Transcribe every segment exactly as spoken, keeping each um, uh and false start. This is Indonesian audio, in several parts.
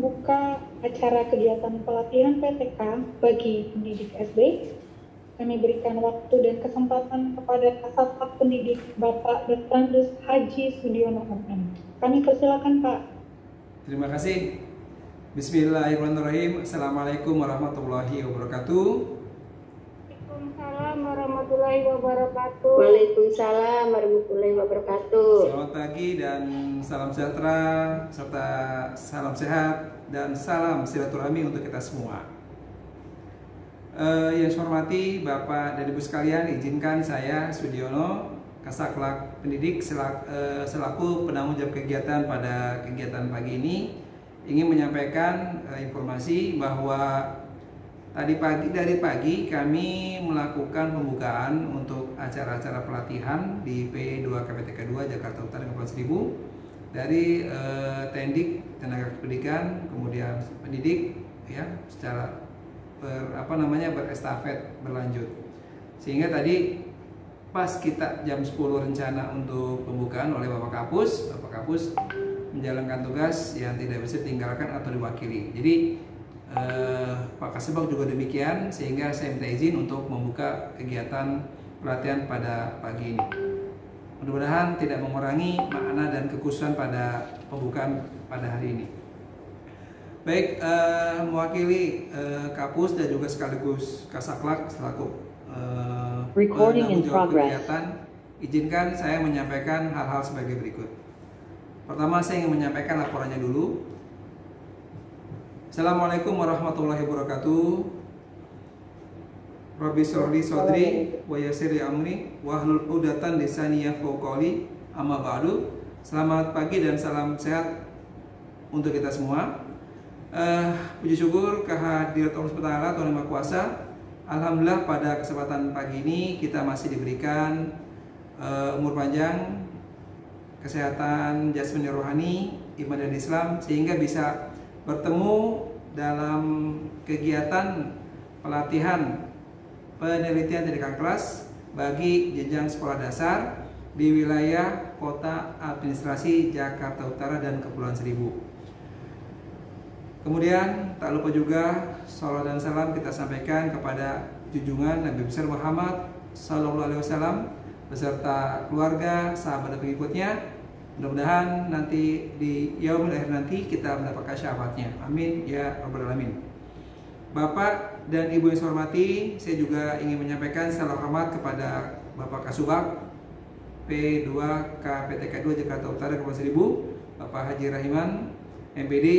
membuka acara kegiatan pelatihan P T K bagi pendidik S D. Kami berikan waktu dan kesempatan kepada Kasatpag Pendidik Bapak Dr. Haji Sudiono M M. Kami persilakan Pak. Terima kasih. Bismillahirrahmanirrahim. Assalamualaikum warahmatullahi wabarakatuh. Waalaikumsalam warahmatullahi wabarakatuh. Waalaikumsalam warahmatullahi wabarakatuh. Selamat pagi dan salam sejahtera serta salam sehat dan salam silaturahmi untuk kita semua. Uh, yang saya hormati Bapak dan Ibu sekalian, izinkan saya Sudiono, Kasatpag Pendidik selaku, uh, selaku penanggung jawab kegiatan pada kegiatan pagi ini ingin menyampaikan uh, informasi bahwa tadi pagi dari pagi kami melakukan pembukaan untuk acara-acara pelatihan di P dua K P T K dua Jakarta Utara Kepulauan Seribu dari uh, Tendik Tenaga Kependidikan, kemudian pendidik ya secara ber, apa namanya berestafet berlanjut. Sehingga tadi pas kita jam sepuluh rencana untuk pembukaan oleh Bapak Kapus, Bapak Kapus menjalankan tugas yang tidak bisa ditinggalkan atau diwakili. Jadi eh, Pak Kasatpag juga demikian, sehingga saya minta izin untuk membuka kegiatan pelatihan pada pagi ini. Mudah-mudahan tidak mengurangi makna dan kekhususan pada pembukaan pada hari ini. Baik, eh, mewakili eh, Kapus dan juga sekaligus Kasatpag selaku eh, penanggung jawab kegiatan, izinkan saya menyampaikan hal-hal sebagai berikut. Pertama, saya ingin menyampaikan laporannya dulu. Assalamualaikum warahmatullahi wabarakatuh. Rabbi sholli sodri wa yassir amri wahlul uqdatan lisani yafqahu qawli. Amma ba'du. Selamat pagi dan salam sehat untuk kita semua. Uh, puji syukur kehadirat Allah Subhanahu wa taala, Tuhan Yang Maha Kuasa. Alhamdulillah pada kesempatan pagi ini kita masih diberikan uh, umur panjang, kesehatan jasmani rohani, iman dan Islam, sehingga bisa bertemu dalam kegiatan pelatihan penelitian pendidikan kelas bagi jenjang sekolah dasar di wilayah Kota Administrasi Jakarta Utara dan Kepulauan Seribu. Kemudian tak lupa juga salawat dan salam kita sampaikan kepada junjungan Nabi besar Muhammad Sallallahu Alaihi Wasallam beserta keluarga, sahabat dan pengikutnya. Mudah-mudahan nanti di yaumil akhir nanti kita mendapatkan syafaatnya. Amin ya rabbal alamin. Bapak dan Ibu yang saya hormati, saya juga ingin menyampaikan salam hormat kepada Bapak Kasubag P dua K P T K dua Jakarta Utara Kepulauan Seribu, Bapak Haji Rahiman M P D.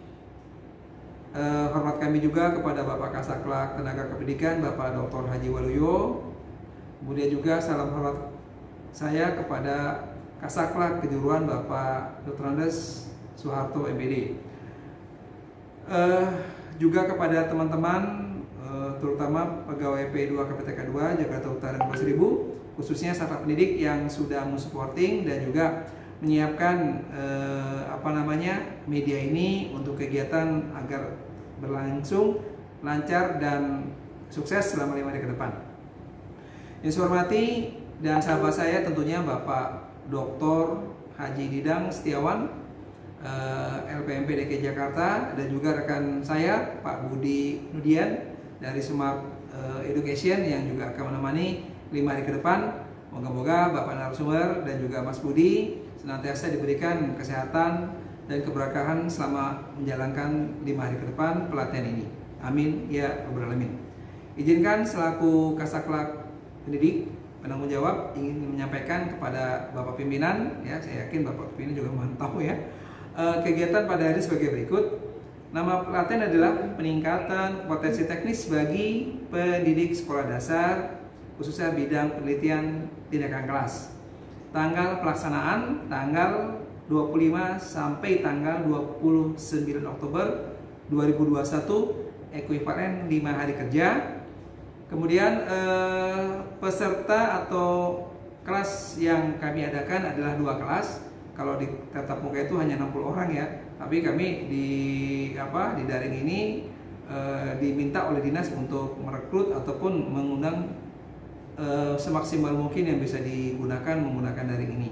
Eh, hormat kami juga kepada Bapak Kasatpag Tenaga Kependidikan, Bapak Doktor Haji Waluyo. Kemudian juga salam hormat saya kepada Kasatpag Kejuruan Bapak Doktor Andes Soeharto M P D. Eh, juga kepada teman-teman, eh, terutama pegawai P dua K P T K dua Jakarta Utara Kepulauan Seribu, khususnya staf pendidik yang sudah mensupporting dan juga menyiapkan eh, apa namanya media ini untuk kegiatan agar berlangsung lancar dan sukses selama lima hari ke depan. Yang saya hormati dan sahabat saya tentunya Bapak Doktor Haji Didang Setiawan eh, L P M P D K I Jakarta, dan juga rekan saya Pak Budi Nudian dari Smart eh, Education yang juga akan menemani lima hari ke depan. Moga-moga Bapak narasumber dan juga Mas Budi senantiasa diberikan kesehatan dan keberkahan selama menjalankan lima hari ke depan pelatihan ini. Amin ya rabbal alamin. Izinkan selaku Kasatpag Pendidik penanggung jawab ingin menyampaikan kepada Bapak pimpinan, ya saya yakin Bapak pimpinan juga mantap ya. E, kegiatan pada hari sebagai berikut. Nama pelatihan adalah peningkatan potensi teknis bagi pendidik sekolah dasar, khususnya bidang penelitian tindakan kelas. Tanggal pelaksanaan tanggal dua puluh lima sampai tanggal dua puluh sembilan Oktober dua ribu dua puluh satu, ekuivalen lima hari kerja. Kemudian eh, peserta atau kelas yang kami adakan adalah dua kelas. Kalau di tatap muka itu hanya enam puluh orang ya, tapi kami di apa di daring ini eh, diminta oleh dinas untuk merekrut ataupun mengundang eh, semaksimal mungkin yang bisa digunakan menggunakan daring ini.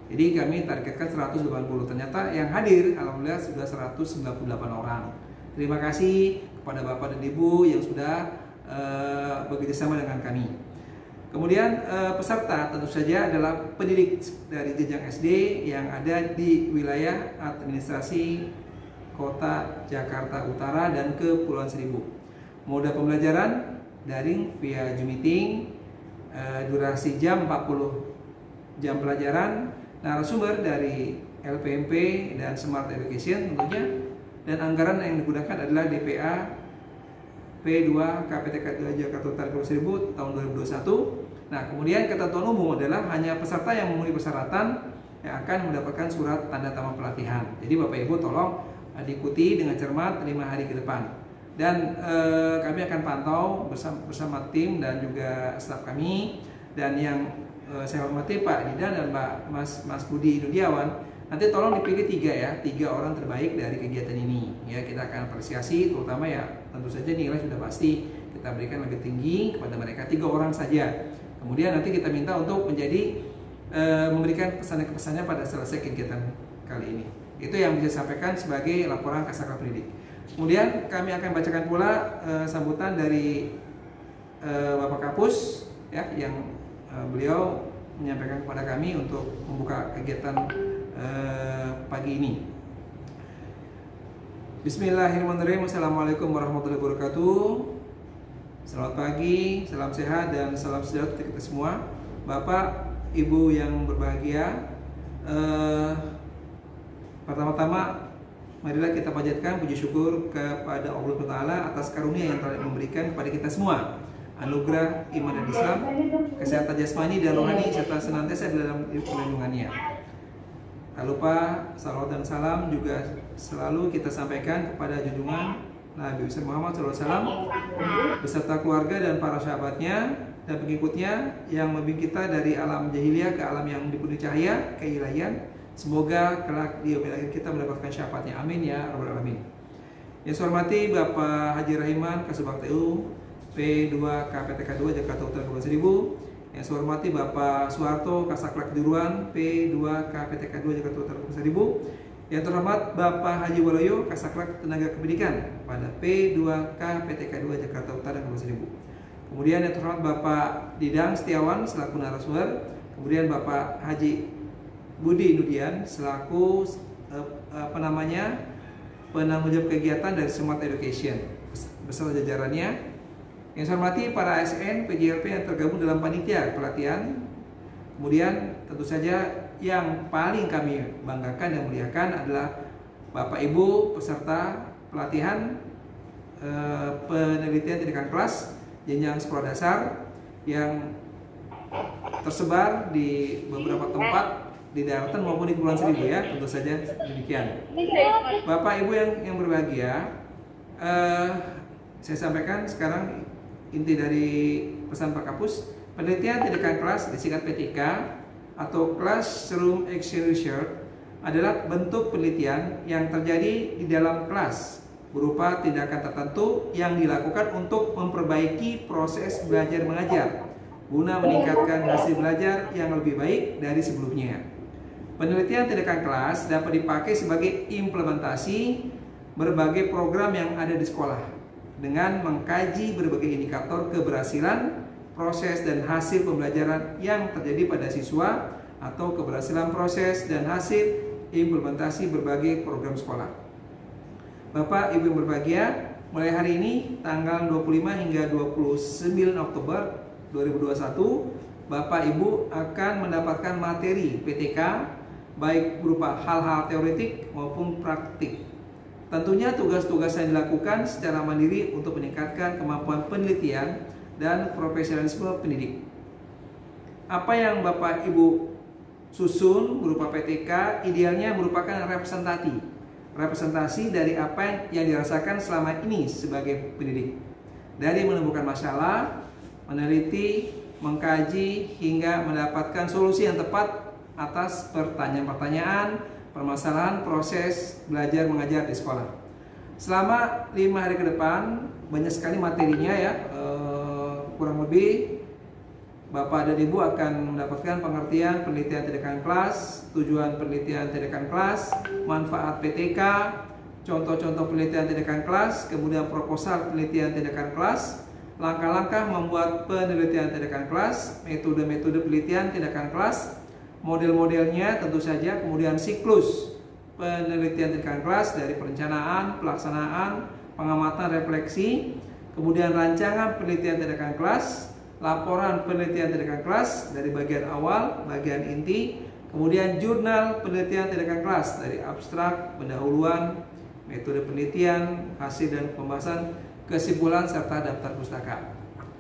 Jadi kami targetkan seratus delapan puluh. Ternyata yang hadir alhamdulillah sudah seratus sembilan puluh delapan orang. Terima kasih kepada Bapak dan Ibu yang sudah uh, bekerjasama dengan kami. Kemudian uh, peserta tentu saja adalah pendidik dari jenjang S D yang ada di wilayah administrasi Kota Jakarta Utara dan Kepulauan Seribu. Moda pembelajaran daring via Zoom meeting, uh, durasi jam empat puluh jam pelajaran, narasumber dari L P M P dan Smart Education tentunya, dan anggaran yang digunakan adalah D P A P dua K P T K dua Jakarta Utara Kepulauan Seribu tahun dua ribu dua puluh satu. Nah, kemudian ketentuan umum adalah hanya peserta yang memenuhi persyaratan yang akan mendapatkan surat tanda tamat pelatihan. Jadi Bapak Ibu tolong diikuti dengan cermat lima hari ke depan. Dan eh, kami akan pantau bersama, bersama tim dan juga staf kami, dan yang eh, saya hormati Pak Didan dan Mbak Mas Mas Budi Nudiawan. Nanti tolong dipilih tiga ya, tiga orang terbaik dari kegiatan ini. Ya, kita akan apresiasi, terutama ya tentu saja nilai sudah pasti kita berikan lebih tinggi kepada mereka, tiga orang saja. Kemudian nanti kita minta untuk menjadi e, memberikan pesan-pesannya pada selesai kegiatan kali ini. Itu yang bisa sampaikan sebagai laporan Kasaklar Pendidik. Kemudian kami akan bacakan pula e, sambutan dari e, Bapak Kapus ya, yang e, beliau menyampaikan kepada kami untuk membuka kegiatan e, pagi ini. Bismillahirrahmanirrahim. Assalamualaikum warahmatullahi wabarakatuh. Selamat pagi, salam sehat dan salam sejahtera kita semua. Bapak, Ibu yang berbahagia, eh, pertama-tama marilah kita panjatkan puji syukur kepada Allah Taala atas karunia yang telah memberikan kepada kita semua, anugerah iman dan Islam, kesehatan jasmani dan rohani serta senantiasa dalam perlindungannya. Tak lupa salawat dan salam juga selalu kita sampaikan kepada junjungan Nabi besar Muhammad shallallahu alaihi wasallam beserta keluarga dan para sahabatnya dan pengikutnya yang membimbing kita dari alam jahiliyah ke alam yang dipenuhi cahaya keilahian. Semoga kelak di yaumil akhir kita mendapatkan syafaatnya. Amin ya rabbal alamin. Yang saya hormati Bapak Haji Rahiman Kasubag T U P dua K P T K dua Jakarta Utara Kepulauan Seribu. Yang saya hormati Bapak Suharto Kasaklar Kejuruan P dua K P T K dua Jakarta Utara Kepulauan Seribu. Yang terhormat Bapak Haji Waluyo Kasaklar Tenaga Kependidikan pada P dua K P T K dua Jakarta Utara Kepulauan Seribu. Kemudian yang terhormat Bapak Didang Setiawan selaku narasumber. Kemudian Bapak Haji Budi Nudian selaku eh, apa namanya penanggung jawab kegiatan dari Smart Education beserta jajarannya. Yang saya hormati para A S N P J L P yang tergabung dalam panitia pelatihan. Kemudian tentu saja yang paling kami banggakan dan muliakan adalah Bapak Ibu peserta pelatihan eh, penelitian tindakan kelas jenjang sekolah dasar yang tersebar di beberapa tempat di daratan maupun di Kepulauan Seribu ya, tentu saja demikian. Bapak Ibu yang yang berbahagia, eh, saya sampaikan sekarang inti dari pesan Pak Kapus. Penelitian tindakan kelas disingkat P T K atau Classroom Action Research adalah bentuk penelitian yang terjadi di dalam kelas berupa tindakan tertentu yang dilakukan untuk memperbaiki proses belajar mengajar guna meningkatkan hasil belajar yang lebih baik dari sebelumnya. Penelitian tindakan kelas dapat dipakai sebagai implementasi berbagai program yang ada di sekolah dengan mengkaji berbagai indikator keberhasilan proses dan hasil pembelajaran yang terjadi pada siswa atau keberhasilan proses dan hasil implementasi berbagai program sekolah. Bapak Ibu yang berbahagia, mulai hari ini tanggal dua puluh lima hingga dua puluh sembilan Oktober dua ribu dua puluh satu, Bapak Ibu akan mendapatkan materi P T K baik berupa hal-hal teoretik maupun praktik. Tentunya tugas-tugas yang dilakukan secara mandiri untuk meningkatkan kemampuan penelitian dan profesionalisme pendidik. Apa yang Bapak Ibu susun berupa P T K idealnya merupakan representasi representasi dari apa yang dirasakan selama ini sebagai pendidik, dari menemukan masalah, meneliti, mengkaji hingga mendapatkan solusi yang tepat atas pertanyaan-pertanyaan, permasalahan proses belajar mengajar di sekolah. Selama lima hari ke depan banyak sekali materinya ya, eh, kurang lebih Bapak dan Ibu akan mendapatkan pengertian penelitian tindakan kelas, tujuan penelitian tindakan kelas, manfaat P T K, contoh-contoh penelitian tindakan kelas, kemudian proposal penelitian tindakan kelas, langkah-langkah membuat penelitian tindakan kelas, metode-metode penelitian tindakan kelas, model-modelnya tentu saja, kemudian siklus penelitian tindakan kelas dari perencanaan, pelaksanaan, pengamatan, refleksi, kemudian rancangan penelitian tindakan kelas, laporan penelitian tindakan kelas dari bagian awal, bagian inti, kemudian jurnal penelitian tindakan kelas dari abstrak, pendahuluan, metode penelitian, hasil dan pembahasan, kesimpulan, serta daftar pustaka.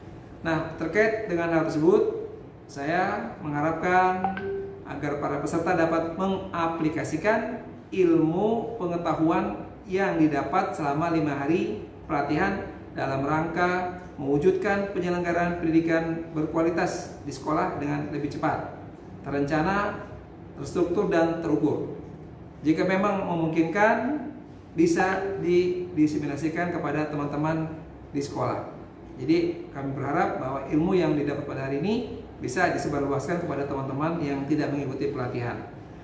Nah, terkait dengan hal tersebut, saya mengharapkan agar para peserta dapat mengaplikasikan ilmu pengetahuan yang didapat selama lima hari pelatihan dalam rangka mewujudkan penyelenggaraan pendidikan berkualitas di sekolah dengan lebih cepat, terencana, terstruktur, dan terukur. Jika memang memungkinkan, bisa didiseminasikan kepada teman-teman di sekolah. Jadi kami berharap bahwa ilmu yang didapat pada hari ini bisa disebarluaskan kepada teman-teman yang tidak mengikuti pelatihan.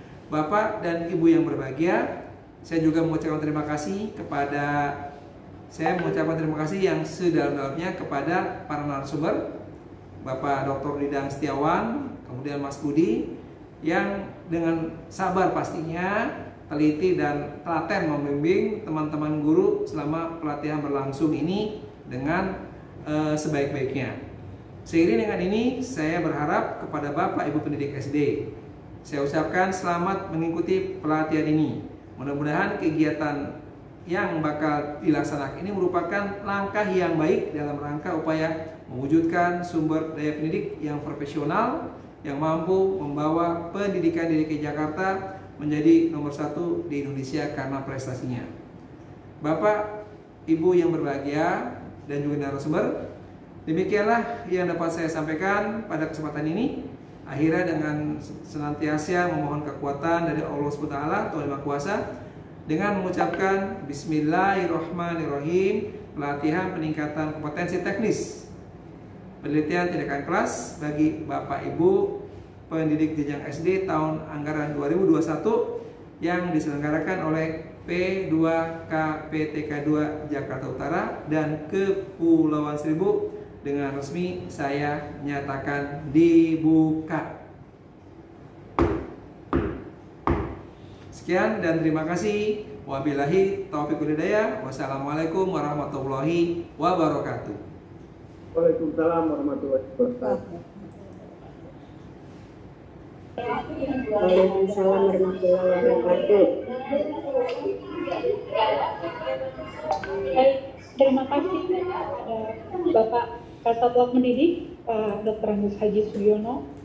Bapak dan Ibu yang berbahagia, saya juga mengucapkan terima kasih kepada Saya mengucapkan terima kasih yang sedalam-dalamnya kepada para narasumber, Bapak Doktor Didang Setiawan, kemudian Mas Budi, yang dengan sabar pastinya, teliti dan telaten membimbing teman-teman guru selama pelatihan berlangsung ini dengan e, sebaik-baiknya. Seiring dengan ini, saya berharap kepada Bapak Ibu pendidik S D, saya ucapkan selamat mengikuti pelatihan ini. Mudah-mudahan kegiatan yang bakal dilaksanakan ini merupakan langkah yang baik dalam rangka upaya mewujudkan sumber daya pendidik yang profesional yang mampu membawa pendidikan di D K I Jakarta menjadi nomor satu di Indonesia karena prestasinya. Bapak, Ibu yang berbahagia dan juga narasumber, demikianlah yang dapat saya sampaikan pada kesempatan ini. Akhirnya dengan senantiasa memohon kekuatan dari Allah subhanahu wa taala, Tuhan Yang Maha Kuasa, dengan mengucapkan Bismillahirrahmanirrahim, pelatihan peningkatan kompetensi teknis penelitian tindakan kelas bagi Bapak Ibu pendidik jenjang S D tahun anggaran dua ribu dua puluh satu yang diselenggarakan oleh P dua K P T K dua Jakarta Utara dan Kepulauan Seribu dengan resmi saya nyatakan dibuka. Sekian dan terima kasih. Wabillahi taufiq wal hidayah. Wassalamualaikum warahmatullahi wabarakatuh. Waalaikumsalam warahmatullahi wabarakatuh. Waalaikumsalam warahmatullahi wabarakatuh. Baik, terima kasih kepada Bapak Kasatwak Mendidik, Pak Doktor Andes Haji Sudiono,